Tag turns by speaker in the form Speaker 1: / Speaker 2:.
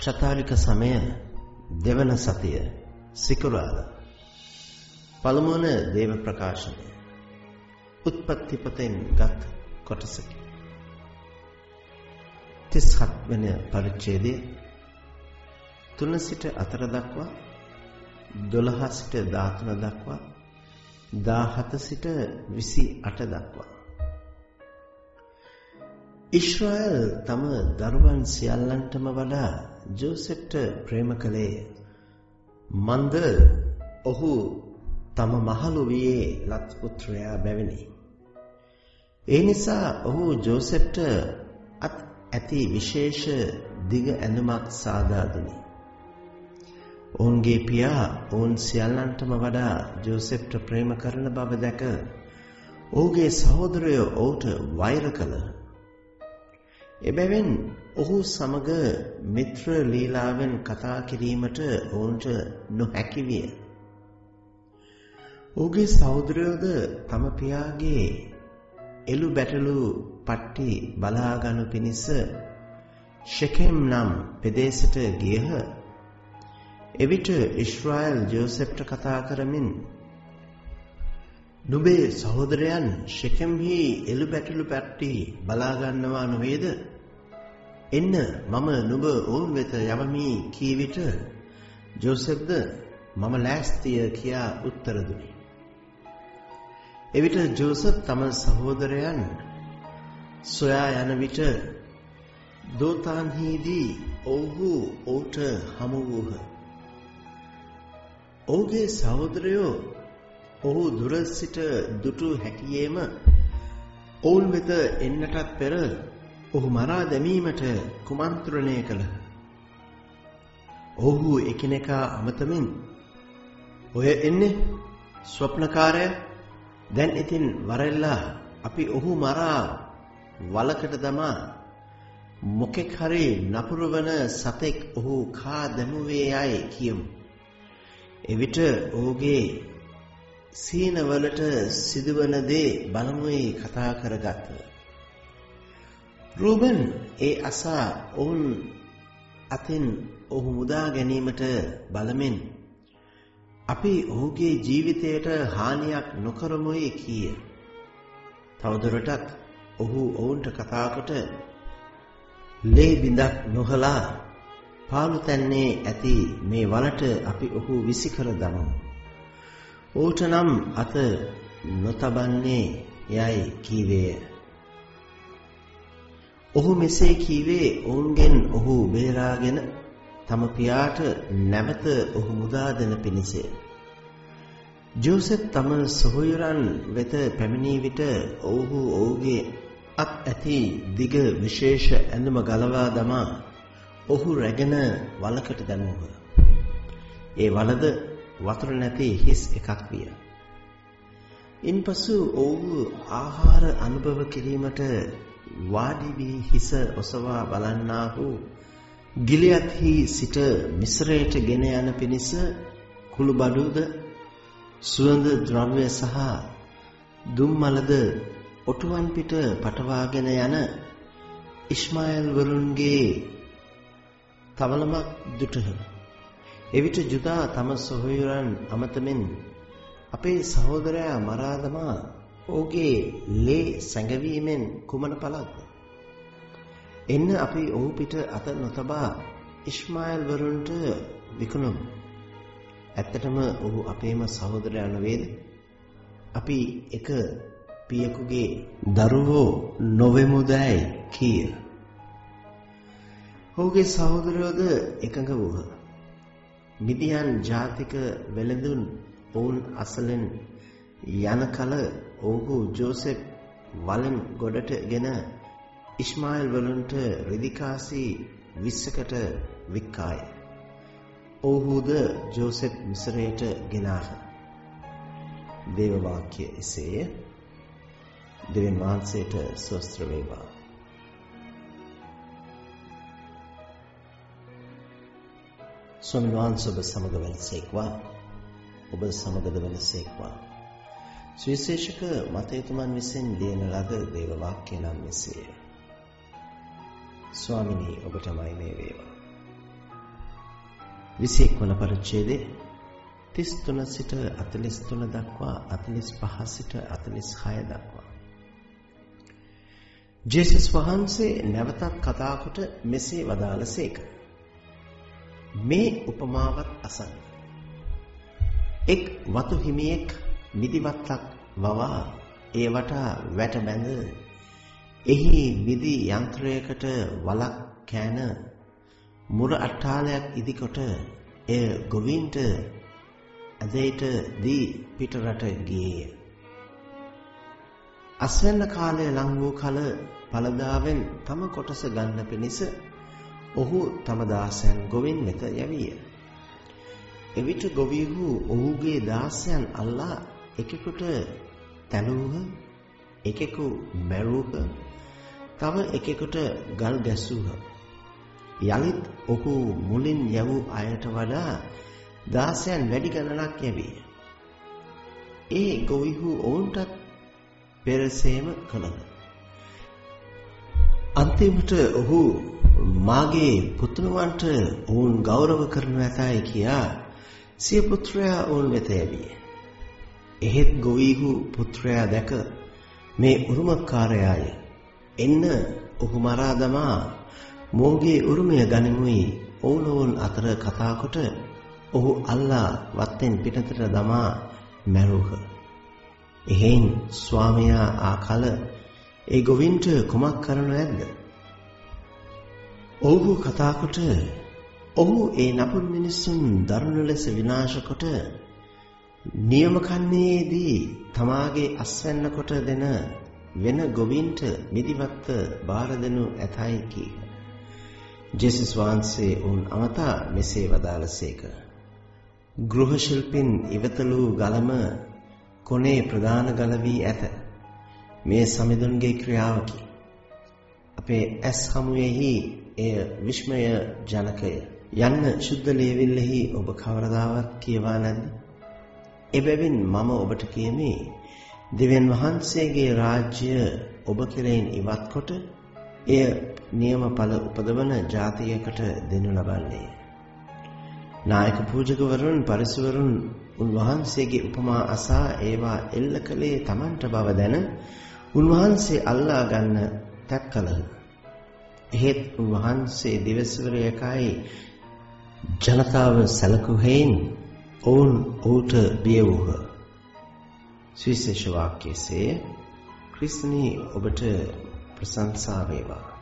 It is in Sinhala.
Speaker 1: චතාරික සමය දෙවන සතිය සිකුරාදා පළමුවන දේව ප්‍රකාශනය උත්පත්ති පොතෙන් ගත් කොටසකි. 37 වෙනි පරිච්ඡේදයේ 3 සිට 4 දක්වා 12 සිට 13 දක්වා 17 සිට 28 දක්වා ඉස්රායල් තම දරුවන් සියල්ලන්ටම වඩා ජෝසෙෆ්ට ප්‍රේම කළේ. මන්ද ඔහු තම මහලු වියේ ලත් පුත්‍රයා බැවිනි. ඒ නිසා ඔහු ජෝසෙෆ්ට ඇති විශේෂ දිග ඇඳුමක් සාදා දුනි. ඔවුන්ගේ පියා ඔවුන් සියල්ලන්ටම වඩා ජෝසෙෆ්ට ප්‍රේම කරන බව දැක ඔහුගේ සහෝදරයෝ ඔහුට වෛර කළහ. එබැවින් ඔහු සමග මිත්‍ර ලීලාවෙන් කතා කිරීමට ඔවුන්ට නොහැකි විය. ඔහුගේ සහෝදරයෝද තම පියාගේ එළු බැටළු පට්ටි බලා ගනු පිණිස ෂෙකෙම් නම් ප්‍රදේශයට ගියහ. එවිට ඉස්රායල් ජෝසෙෆ්ට කතා කරමින්, නුඹේ සහෝදරයන් ෂෙකෙම්හි එළු බැටළු පට්ටි බලා ගන්නවා නොවේද? එන්න මම නුඹ ඔවුන් වෙත යවමි කී විට ජෝසෙෆ්ද මම ලෑස්තිය කියා උත්තර දුනි. එවිට ජෝසෙෆ් තම සහෝදරයන් සොයා යන විට දෝතාන්හිදී ඔහු ඔහුට හමු වූහ. ඔහුගේ සහෝදරයෝ ඔහු දුර සිට දුටු හැටියේම ඔවුන් වෙත එන්නටත් පෙර ඔහු මරා දැමීමට කුමන්ත්‍රණය කළහ. ඔහු එකිනෙකා අමතමින්, ඔය එන්නේ ස්වප්නකාරය, දැන් ඉතින් වරෙල්ලා අපි ඔහු මරා වලකට දමා මොකෙක් හරි නපුරු වන සතෙක් ඔහු කා දැමුවේ යයි කියමු. එවිට ඔහුගේ සීනවලට සිදුවන දේ බලමුයි කතා කරගත්ත. රූබන් ඒ අසා ඔවුන් අතින් ඔහු මුදා ගැනීමට බලමින්, අපි ඔහුගේ ජීවිතයට හානියක් නොකරමුයි කීය. තවදුරටත් ඔහු ඔවුන්ට කතා කොට, ලේ බිඳක් නොහලා පාළු තැන්නේ ඇති මේ වලට අපි ඔහු විසිකර දමමු. ඔහුට නම් අත නොතබන්නේ යයි කීවේය. ඔහු මෙසේ කීවේ ඔවුන්ගෙන් ඔහු බේරාගෙන තම පියාට නැවත ඔහු මුදා දෙන පිණිසය. ජෝසෙෆ් තම සහෝදරයන් වෙත පැමිණී විට ඔහු ඔහුගේ අත් ඇති දිග විශේෂ ඇඳුම ගලවා දමා ඔහු රැගෙන වලකට දැමුවහ. ඒ වලද වතුර නැති හිස් එකක් විය. ඉන්පසු ඔහු ආහාර අනුභව කිරීමට වාඩි වී හිස ඔසවා බලන්නාහු ගිලියත්හි සිට මිස්රයට ගෙන යන පිණිස කුළුබඩුද සුවඳ ද්‍රව්‍ය සහ දුම්මලද ඔටුවන් පිට පටවාගෙන යන ඉස්මාኤල් වරුන්ගේ තවලමක් දුටහ. එවිට ජුදා තම සහෝදරයන් අමතමින්, අපේ සහෝදරයා මරා දමා ඔහුගේ ලේ සැඟවීමෙන් කුමන පළක්ද? එන්න අපි ඔහු පිට අත නොතබා ඉස්මාኤල් වරුන්ට විකුණමු. ඇත්තටම ඔහු අපේම සහෝදරයා නොවේද? අපි එක පියෙකුගේ දරුවෝ නොවෙමුදැයි කීය. ඔහුගේ සහෝදරයෝද එකඟ වූහ. මිදියන් ජාතික වෙළඳුන් ඔවුන් අසලෙන් යන කල ඔහු ජෝසෙෆ් වලෙන් ගොඩට ගෙන ඉස්මාኤල් වලුන්ට රිදිකාසි 20කට වික්කාය. ඔහුද ජෝසෙෆ් මිස්රයට ගෙනාහ. දේව වාක්‍ය එසේය. දෙවියන් වහන්සේට ස්තෝත්‍ර වේවා. ස්වාමීන් වහන්සේ ඔබ සමග වෙනසේක්වා. ඔබ සමගද වෙනසේක්වා. සුවිශේෂක මතයතුමන් විසින් ලියන ලද දේව වාක්‍ය නම් මෙසේය. ස්වාමිනී ඔබටමයි මේ වේවා. 21 වන පරිච්ඡේදයේ 33 සිට 43 දක්වා 45 සිට 46 දක්වා ජේසුස් වහන්සේ නැවතත් කතා කොට මෙසේ වදාළසේක. මේ උපමාවත් අසන්න. එක් වතු හිමියෙක් මිදිවත්තක් වවා ඒ වටා වැට බැඳ එහි මිදි යන්ත්‍රයකට වලක් කෑන මුර අට්ටාලයක් ඉදිකොට එය ගොවීන්ට ඇදේට දී පිටරට ගියේය. අස්වැන්න කාලය ලං වූ කල පළදාවෙන් තම කොටස ගන්න පිණිස ඔහු තම දාසයන් ගොවින් වෙත යවිය. එවිට ගොවිහු ඔහුගේ දාසයන් අල්ලා එකෙකුට තැළුහ, එකෙකු මැරුහ, තව එකෙකුට ගල් ගැසූහ. යලිත් ඔහු මුලින් යවූ අයට වඩා දාසයන් වැඩි ගණනක් යවිය. ඒ ගොවිහු ඔවුන්ටත් පෙරසේම කළහ. අන්තිමට ඔහු මාගේ පුතුණුවන්ට ඔවුන් ගෞරව කරනු ඇතයි කියා සිය පුත්‍රයා ඔවුන් වෙත යවිය. එහෙත් ගොවිහු පුත්‍රයා දැක මේ උරුමකාරයාය, එන්න ඔහු මරා දමා මෝගේ උරුමය ගනිමුයි ඔවුන් අතර කතා කොට ඔහු අල්ලා වත්තෙන් පිටතට දමා මැරුහ. එහෙන් ස්වාමියා ආකල ඒ ගොවින්ට කුමක් කරනු ඇද්ද? ඔහු කතා කොට ඔහු ඒ නපුරු මිනිසුන් දරුණු ලෙස විනාශ කොට නියම කන්නේදී තමාගේ අස්වැන්න කොට දෙන වෙන ගොවින්ට මිදිවත්ත බාර දෙනු ඇතයි කීහ. ජේසුස් වහන්සේ උන් අමතා මෙසේ වදාළසේක. ගෘහ ශිල්පින් ඉවතලූ ගලම කොනේ ප්‍රධාන ගල වී ඇත. මේ සමිඳුන්ගේ ක්‍රියාවකි. අපේ ඇස් හමුවේහි එය විස්මය ජනකය. යන්න ශුද්ධ ලියවිල්ලෙහි ඔබ කවරදාවත් කියවා නැද්ද? එබැවින් මම ඔබට කියමි, දෙවියන් වහන්සේගේ රාජ්‍ය ඔබ කෙරෙහින් ඉවත් කොට එය නියම ඵල උපදවන ජාතියකට දෙනු ලබන්නේ. නායක පූජකවරුන් පරිසවරුන් උන්වහන්සේගේ උපමා අසා ඒවා එල්ල කළේ තමන්ට බව දැන උන්වහන්සේ අල්ලා ගන්න තැත් කළහ. එහෙත් උන්වහන්සේ දිවසවරයකයි ජනතාව සැලකුහෙයින් ඔවුන් ඔහුට බිය වූහ. සුවිශේෂ වාක්‍යයේ ක්‍රිස්තුනි ඔබට ප්‍රශංසා වේවා.